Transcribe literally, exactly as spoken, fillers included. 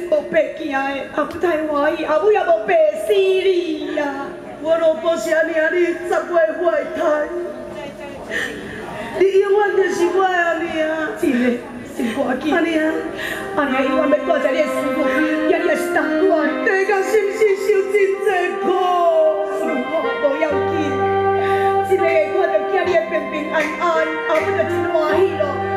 无白行的，阿母太欢喜，阿母也无白死你啦。我老婆是安尼啊，你十月怀胎，你永远就是我安尼啊，真的。 安尼啊，安尼啊，永远要挂在你的思妇，也你也是当官，第一工是不是受真济苦？受苦无要紧，一个会看到囝儿平平安安，阿母就真欢喜咯。